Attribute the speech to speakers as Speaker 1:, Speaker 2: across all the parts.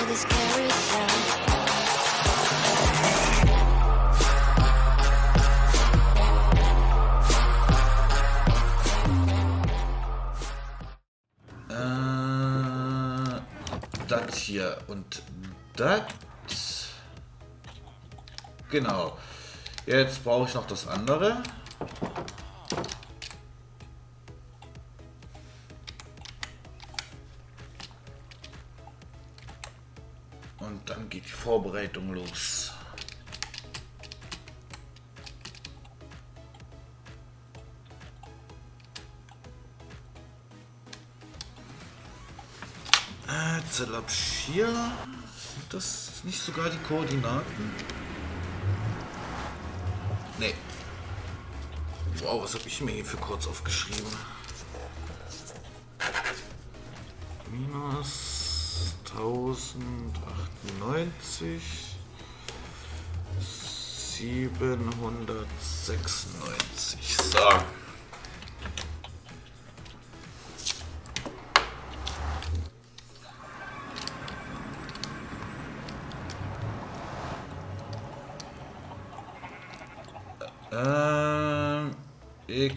Speaker 1: this carried down.
Speaker 2: Das hier und das. Genau. Jetzt brauche ich noch das andere. Und dann geht die Vorbereitung los. Zelapschier. Sind das nicht sogar die Koordinaten? Nee. Wow, was habe ich mir hier für kurz aufgeschrieben? Minus 1098 796. So. Ich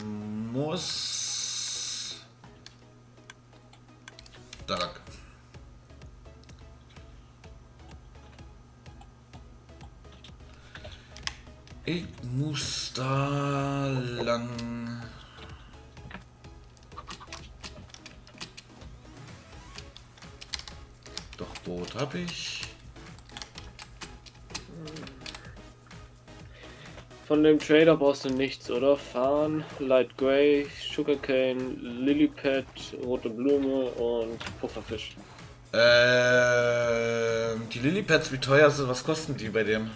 Speaker 2: muss... Da. Ich muss da lang... Doch, Boot habe ich.
Speaker 3: Von dem Trader brauchst du nichts, oder? Farn, Light Grey, Sugarcane, Lilypad, rote Blume und Pufferfisch.
Speaker 2: Die Lilypads, wie teuer sind? Was kosten die bei dem?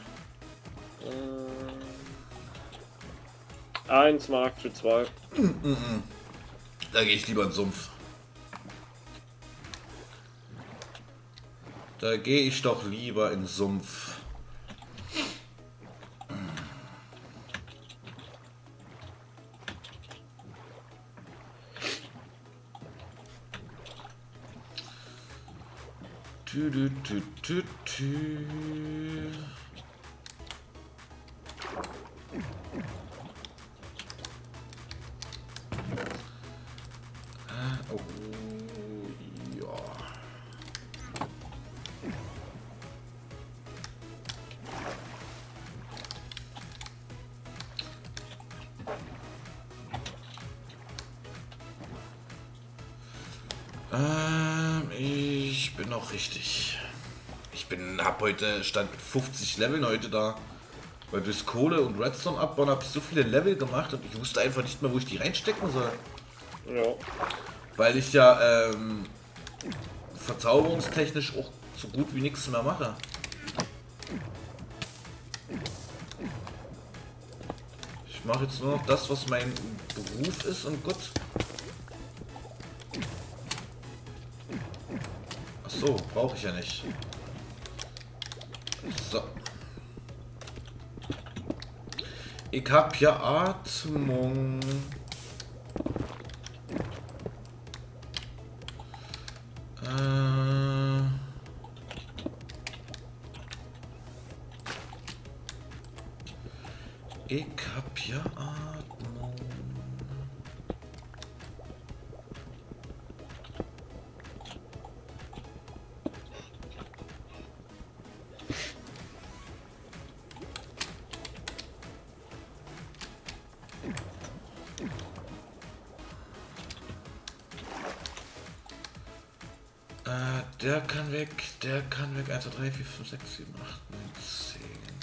Speaker 3: 1 Mark für 2.
Speaker 2: Da gehe ich lieber in den Sumpf. Da gehe ich doch lieber in den Sumpf. Oh, ja. Ich bin noch richtig. Hab heute Stand mit 50 Leveln heute da. Weil durch Kohle und Redstone abbauen habe ich so viele Level gemacht und ich wusste einfach nicht mehr, wo ich die reinstecken soll.
Speaker 3: Ja.
Speaker 2: Weil ich ja verzauberungstechnisch auch so gut wie nichts mehr mache. Ich mache jetzt nur noch das, was mein Beruf ist und gut. Ach so, brauche ich ja nicht. So. Ich hab ja Atmung. Ich hab ja Atmung. Der kann weg, der kann weg. 1, 2, 3, 4, 5, 6, 7, 8, 9, 10.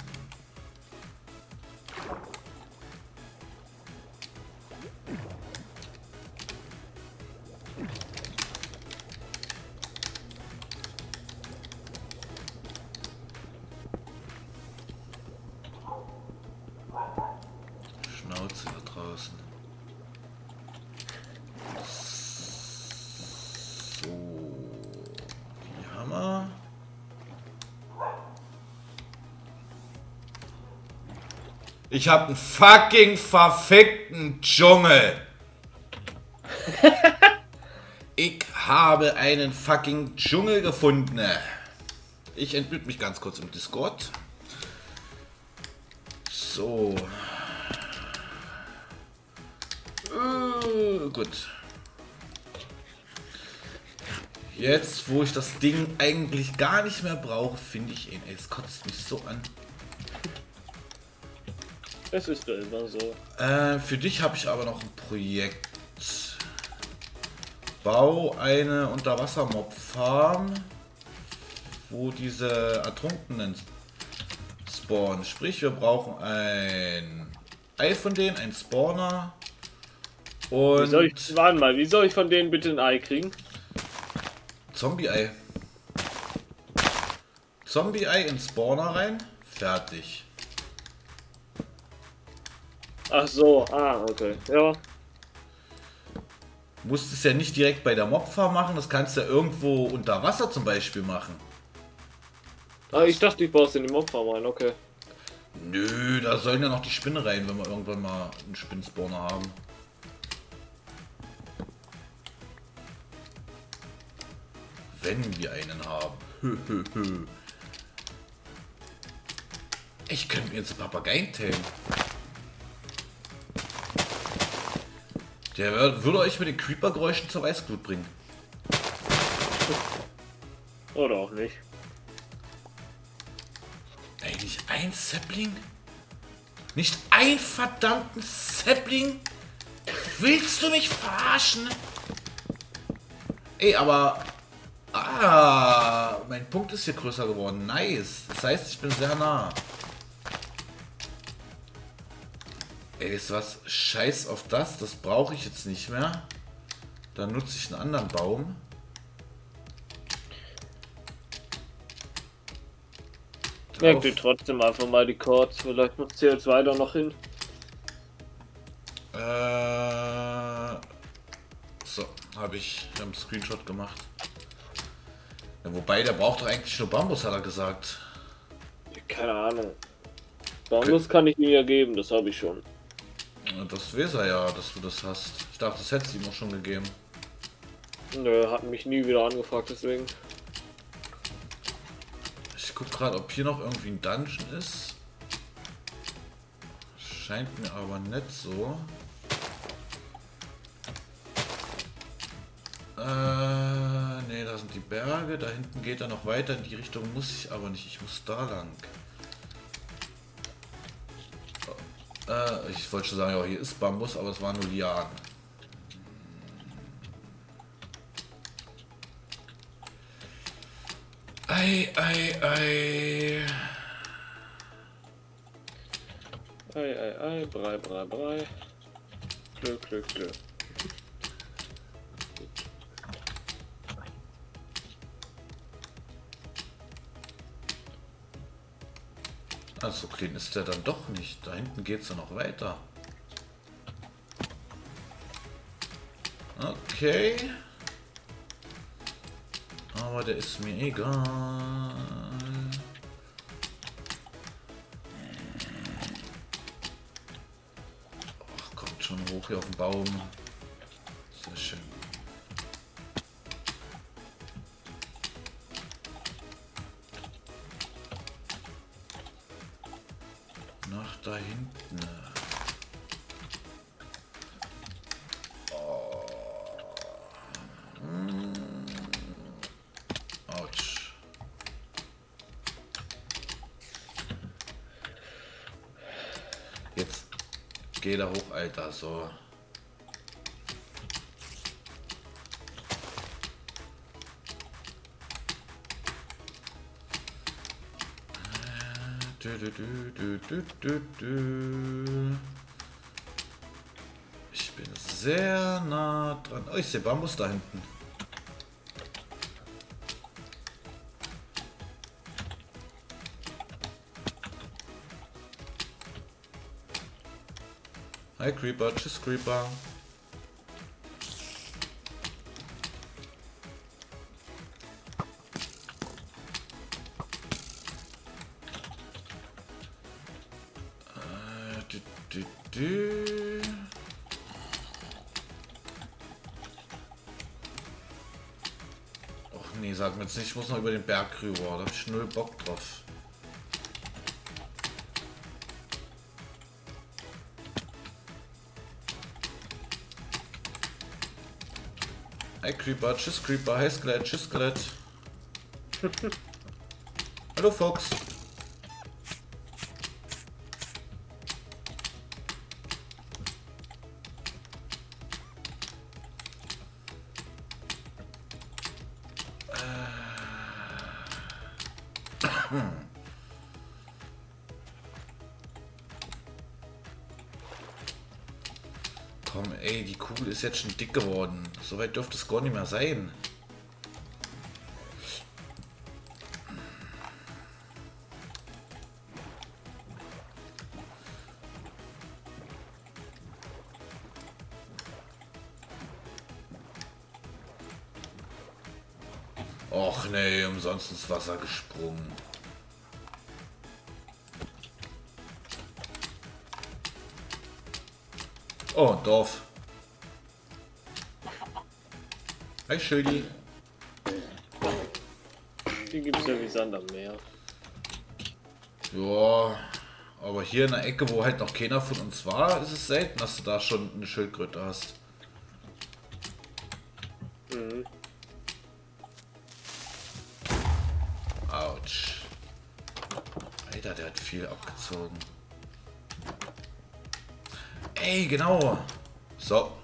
Speaker 2: Schnauze da draußen. So. Die Hammer. Ich habe einen fucking verfickten Dschungel. Ich habe einen fucking Dschungel gefunden. Ich entmute mich ganz kurz im Discord. So. Gut. Jetzt, wo ich das Ding eigentlich gar nicht mehr brauche, finde ich ihn. Ey, es kotzt mich so an.
Speaker 3: Es ist ja immer so.
Speaker 2: Für dich habe ich aber noch ein Projekt. Bau eine Unterwasser-Mob-Farm, wo diese Ertrunkenen spawnen. Sprich, wir brauchen ein Ei von denen, ein Spawner. Und
Speaker 3: wie soll ich von denen bitte ein Ei kriegen?
Speaker 2: Zombie-Ei. Zombie-Ei in Spawner rein. Fertig.
Speaker 3: Ach so, okay. Ja.
Speaker 2: Musst es ja nicht direkt bei der Mobfarm machen, das kannst du ja irgendwo unter Wasser zum Beispiel machen.
Speaker 3: Ich dachte, ich baue es in die Mobfarm rein, okay.
Speaker 2: Nö, da sollen ja noch die Spinne rein, wenn wir irgendwann mal einen Spinnspawner haben. Wenn wir einen haben. Ich könnte mir jetzt einen Papageien teilen. Der würde euch mit den Creeper-Geräuschen zur Weißglut bringen.
Speaker 3: Oder auch nicht.
Speaker 2: Ey, nicht ein Sapling? Nicht ein verdammten Sapling? Willst du mich verarschen? Ey, aber... mein Punkt ist hier größer geworden. Nice. Das heißt, ich bin sehr nah. Ey, ist was? Scheiß auf das. Das brauche ich jetzt nicht mehr. Dann nutze ich einen anderen Baum.
Speaker 3: Merkt ihr trotzdem einfach mal die Chords. Vielleicht macht sie jetzt weiter noch hin.
Speaker 2: So, habe ich einen Screenshot gemacht. Ja, wobei, der braucht doch eigentlich nur Bambus, hat er gesagt.
Speaker 3: Keine Ahnung. Bambus kann ich ihm ja geben, das habe ich schon.
Speaker 2: Ja, das weiß er ja, dass du das hast. Ich dachte, das hätte es ihm auch schon gegeben.
Speaker 3: Nö, hat mich nie wieder angefragt, deswegen.
Speaker 2: Ich guck gerade, ob hier noch irgendwie ein Dungeon ist. Scheint mir aber nicht so. Ne, da sind die Berge. Da hinten geht er noch weiter. In die Richtung muss ich aber nicht. Ich muss da lang. Ich wollte schon sagen, ja, hier ist Bambus, aber es waren nur Lianen. Ei, ei, ei.
Speaker 3: Ei, ei, ei, Brei, Brei, Brei. Glück, Glück, Glück.
Speaker 2: Also so klein ist der dann doch nicht. Da hinten geht es ja noch weiter. Okay. Aber der ist mir egal. Ach, kommt schon hoch hier auf den Baum. Sehr schön. Nach da hinten. Oh. Autsch. Jetzt geht er hoch, Alter, so. Ich bin sehr nah dran. Oh, ich sehe Bambus da hinten. Hi Creeper, tschüss Creeper. Och nee, sag mir jetzt nicht, ich muss noch über den Berg rüber. Da hab ich null Bock drauf. Hi Creeper, tschüss Creeper, hi Skelett, tschüss Skelett. Hallo Fox. Komm, ey, die Kugel ist jetzt schon dick geworden. So weit dürfte es gar nicht mehr sein. Och nee, umsonst ins Wasser gesprungen. Oh, Dorf. Hi Schildi.
Speaker 3: Die gibt's ja wie Sand am Meer.
Speaker 2: Ja, aber hier in der Ecke, wo halt noch keiner von uns war, ist es selten, dass du da schon eine Schildkröte hast.
Speaker 3: Mhm.
Speaker 2: Autsch. Alter, der hat viel abgezogen. Ey, genau. So.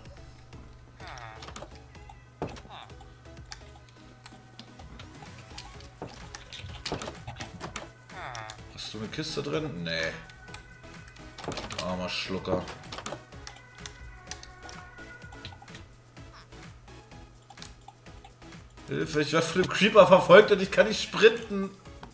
Speaker 2: Hast du eine Kiste drin? Nee. Armer Schlucker. Hilfe, ich werde von dem Creeper verfolgt und ich kann nicht sprinten.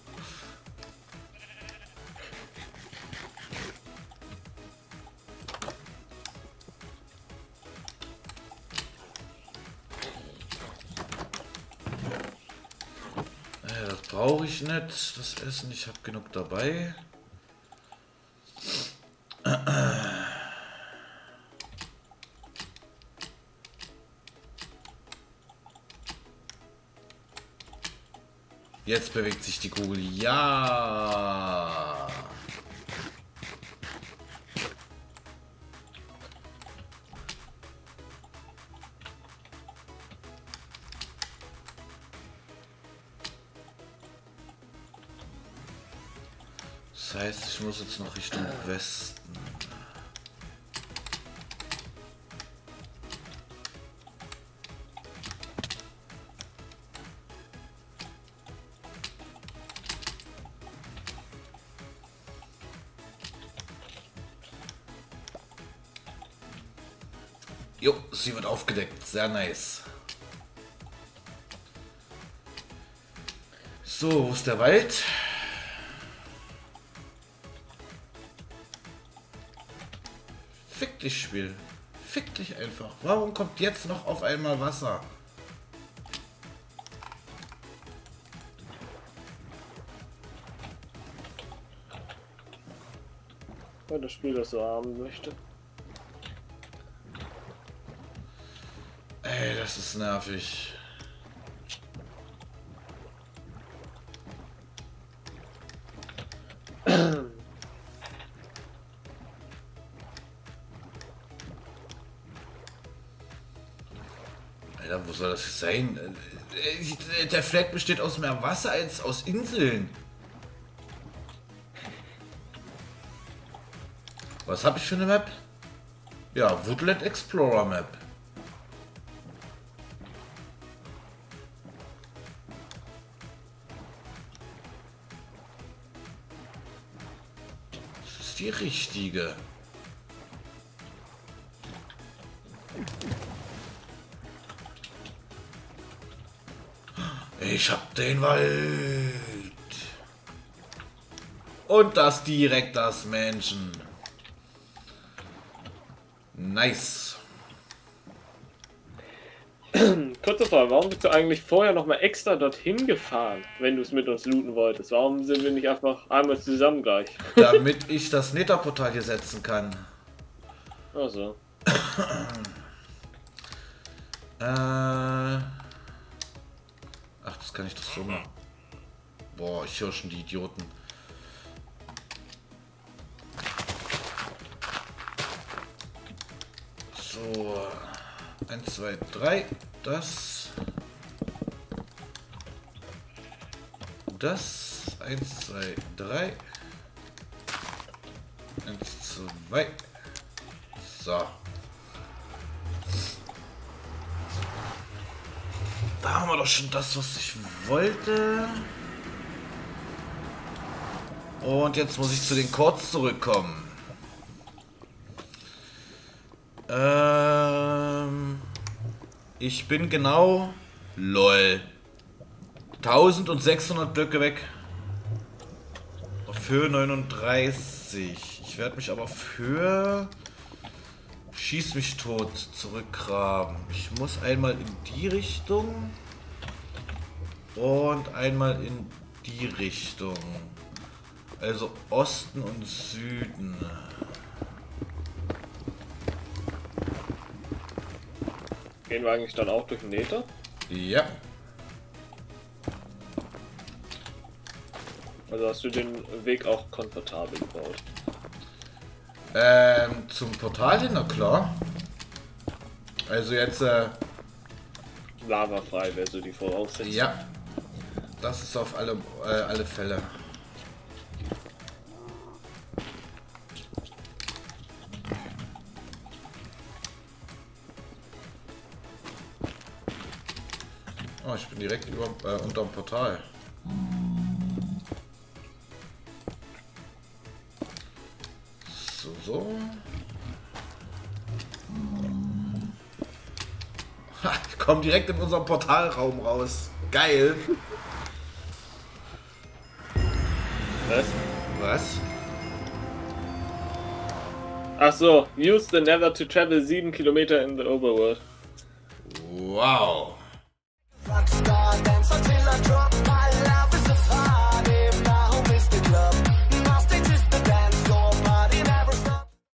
Speaker 2: Das brauche ich nicht, das Essen, ich habe genug dabei. Jetzt bewegt sich die Kugel. Ja. Das heißt, ich muss jetzt noch Richtung Westen. Jo, sie wird aufgedeckt. Sehr nice. So, wo ist der Wald? Fick dich, Spiel. Fick dich einfach. Warum kommt jetzt noch auf einmal Wasser?
Speaker 3: Weil das Spiel das so haben möchte.
Speaker 2: Ey, das ist nervig. Alter, wo soll das sein? Der Fleck besteht aus mehr Wasser als aus Inseln. Was habe ich für eine Map? Ja, Woodland Explorer Map. Das ist die richtige. Ich hab den Wald. Und das direkt das Menschen. Nice.
Speaker 3: Kurze Frage, warum bist du eigentlich vorher noch mal extra dorthin gefahren, wenn du es mit uns looten wolltest? Warum sind wir nicht einfach einmal zusammen gleich?
Speaker 2: Damit ich das Netherportal hier setzen kann.
Speaker 3: Ach so.
Speaker 2: Ach, das kann ich das so machen. Boah, ich höre schon die Idioten. So, 1, 2, 3, das, 1, 2, 3, 1, 2, so. Da haben wir doch schon das, was ich wollte. Und jetzt muss ich zu den Chords zurückkommen. Ich bin genau, lol, 1600 Blöcke weg. Für 39. Ich werde mich aber für Schieß mich tot zurückgraben. Ich muss einmal in die Richtung und einmal in die Richtung. Also Osten und Süden.
Speaker 3: Gehen wir eigentlich dann auch durch den Nether?
Speaker 2: Ja.
Speaker 3: Also hast du den Weg auch komfortabel gebaut?
Speaker 2: Zum Portal hin, na klar. Also jetzt
Speaker 3: Lavafrei wäre so die Voraussetzung.
Speaker 2: ja. Das ist auf alle Fälle. Oh, ich bin direkt unterm Portal. So. Ha, ich komme direkt in unserem Portalraum raus. Geil.
Speaker 3: Was?
Speaker 2: Was?
Speaker 3: Ach so, use the Nether to travel 7 Kilometer in the overworld.
Speaker 2: Wow.
Speaker 1: Rockstar, dance until I drop.